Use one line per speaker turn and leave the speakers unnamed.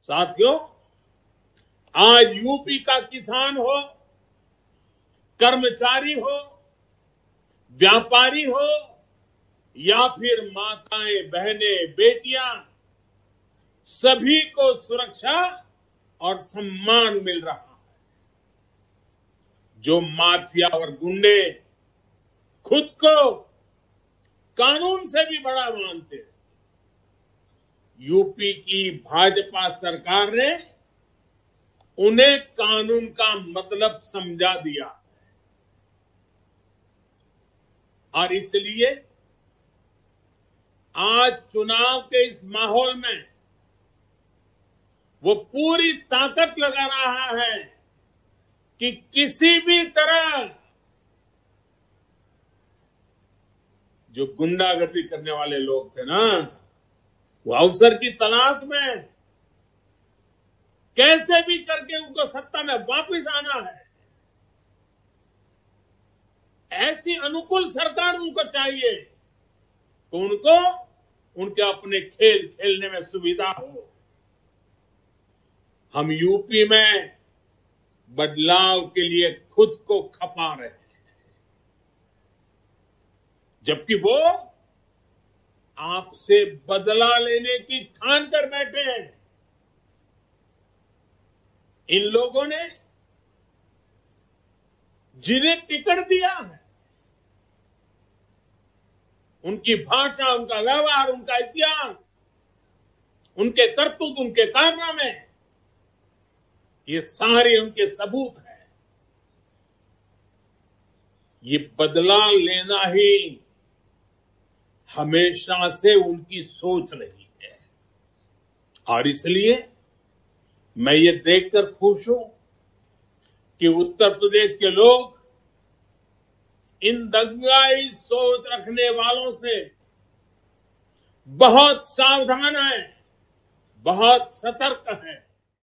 साथियों, आज यूपी का किसान हो, कर्मचारी हो, व्यापारी हो या फिर माताएं, बहनें, बेटियां, सभी को सुरक्षा और सम्मान मिल रहा है। जो माफिया और गुंडे खुद को कानून से भी बड़ा मानते थे, यूपी की भाजपा सरकार ने उन्हें कानून का मतलब समझा दिया और इसलिए आज चुनाव के इस माहौल में वो पूरी ताकत लगा रहा है कि किसी भी तरह जो गुंडागर्दी करने वाले लोग थे ना, वो अवसर की तलाश में कैसे भी करके उनको सत्ता में वापस आना है। ऐसी अनुकूल सरकार उनको चाहिए कि उनको उनके अपने खेल खेलने में सुविधा हो। हम यूपी में बदलाव के लिए खुद को खपा रहे हैं, जबकि वो आपसे बदला लेने की ठान कर बैठे हैं। इन लोगों ने जिन्हें टिकट दिया है, उनकी भाषा, उनका व्यवहार, उनका इतिहास, उनके करतूत, उनके कारनामे, ये सारे उनके सबूत हैं। ये बदला लेना ही हमेशा से उनकी सोच रही है और इसलिए मैं ये देखकर खुश हूं कि उत्तर प्रदेश के लोग इन दंगाई सोच रखने वालों से बहुत सावधान हैं, बहुत सतर्क हैं।